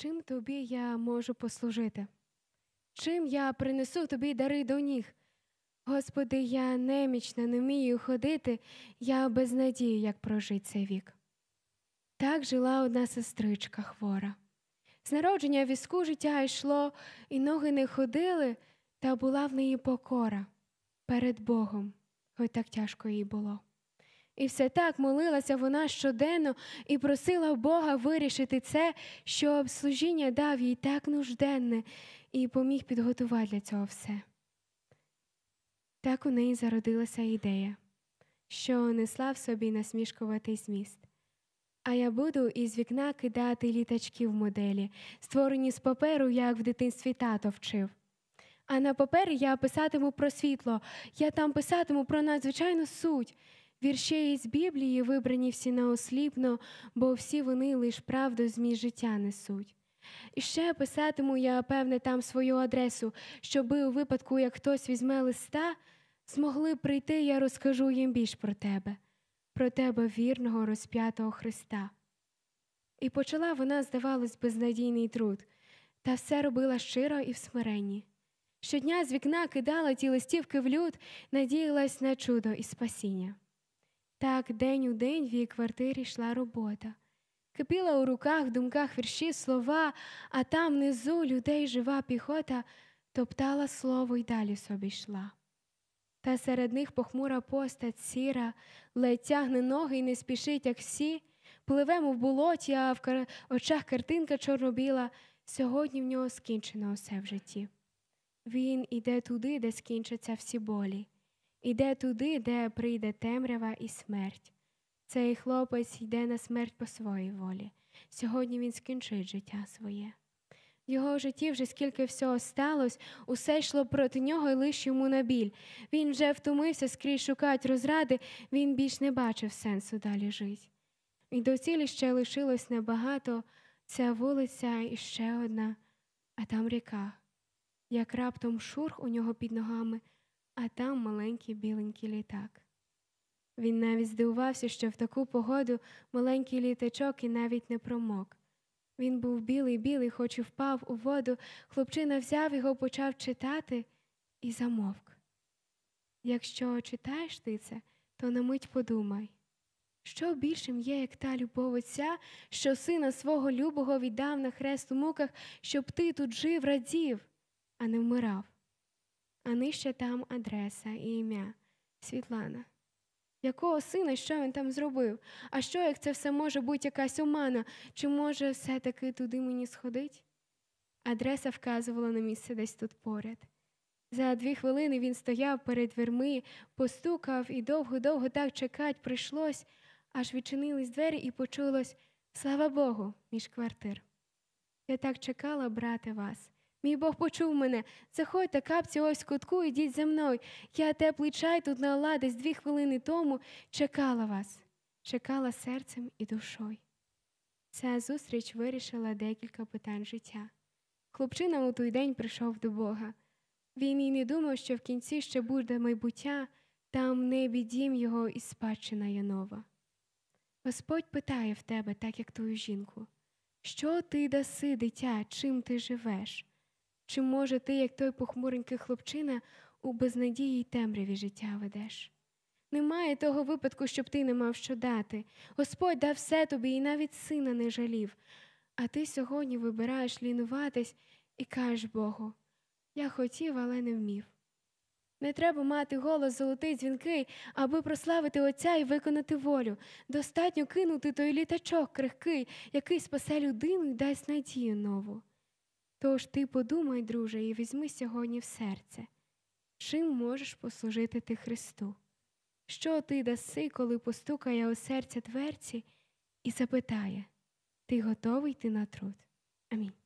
чим тобі я можу послужити? Чим я принесу тобі дари до ніг? Господи, я немічна, не вмію ходити, я без надії, як прожить цей вік. Так жила одна сестричка хвора. З народження в візку життя йшло, і ноги не ходили, та була в неї покора перед Богом, хоч так тяжко їй було. І все так молилася вона щоденно і просила Бога вирішити це, щоб служіння дав їй так нужденне і поміг підготувати для цього все. Так у неї зародилася ідея, що несла в собі насмішкуватий зміст. А я буду із вікна кидати літачки в моделі, створені з паперу, як в дитинстві тато вчив. А на папері я писатиму про світло, я там писатиму про надзвичайну суть. Вірші із Біблії вибрані всі наосліпно, бо всі вони лиш правду зміст життя несуть. І ще писатиму я, певне, там свою адресу, щоби у випадку, як хтось візьме листа, змогли прийти, я розкажу їм більш про тебе вірного розп'ятого Христа. І почала вона, здавалось, безнадійний труд, та все робила щиро і в смиренні. Щодня з вікна кидала ті листівки в люд, надіялась на чудо і спасіння. Так день у день в її квартирі йшла робота. Кипіла у руках, в думках вірші, слова, а там внизу людей жива піхота топтала слово й далі собі йшла. Та серед них похмура постать сіра, ледь тягне ноги й не спішить, як всі. Пливемо в болоті, а в очах картинка чорно-біла. Сьогодні в нього скінчено усе в житті. Він іде туди, де скінчаться всі болі. Іде туди, де прийде темрява і смерть. Цей хлопець йде на смерть по своїй волі. Сьогодні він скінчить життя своє. В його житті вже скільки всього сталося, усе йшло проти нього і лиш йому на біль. Він вже втомився скрізь шукати розради, він більш не бачив сенсу далі жити. І до цілі ще лишилось небагато, ця вулиця і ще одна, а там ріка. Як раптом шурх у нього під ногами, а там маленький біленький літак. Він навіть здивувався, що в таку погоду маленький літачок і навіть не промок. Він був білий-білий, хоч і впав у воду, хлопчина взяв його, почав читати і замовк. Якщо читаєш ти це, то на мить подумай, що більшим є, як та любов Отця, що сина свого любого віддав на хрест у муках, щоб ти тут жив, радів, а не вмирав. А нижче там адреса і ім'я – Світлана. Якого сина, що він там зробив? А що, як це все може бути якась омана? Чи може все-таки туди мені сходить? Адреса вказувала на місце десь тут поряд. За 2 хвилини він стояв перед дверми, постукав і довго-довго так чекать прийшлось, аж відчинились двері і почулось «Слава Богу!» між квартир. Я так чекала, брате, вас. Мій Бог почув мене. Заходьте, капці, ось в кутку, ідіть за мною. Я теплий чай тут налила десь 2 хвилини тому. Чекала вас. Чекала серцем і душою. Ця зустріч вирішила декілька питань життя. Хлопчина у той день прийшов до Бога. Він і не думав, що в кінці ще буде майбуття, там в небі дім його і спадщина є нова. Господь питає в тебе, так як тую жінку, що ти даси, дитя, чим ти живеш? Чи, може, ти, як той похмуренький хлопчина, у безнадії й темряві життя ведеш? Немає того випадку, щоб ти не мав що дати. Господь дав все тобі і навіть сина не жалів. А ти сьогодні вибираєш лінуватись і кажеш Богу, я хотів, але не вмів. Не треба мати голос золотий, дзвінкий, аби прославити Отця і виконати волю. Достатньо кинути той літачок крихкий, який спасе людину і дасть надію нову. Тож ти подумай, друже, і візьми сьогодні в серце, чим можеш послужити ти Христу? Що ти даси, коли постукає у серця дверці і запитає, ти готовий йти на труд? Амінь.